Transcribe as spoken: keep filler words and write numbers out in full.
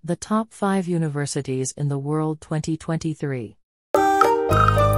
The top five universities in the world twenty twenty-three.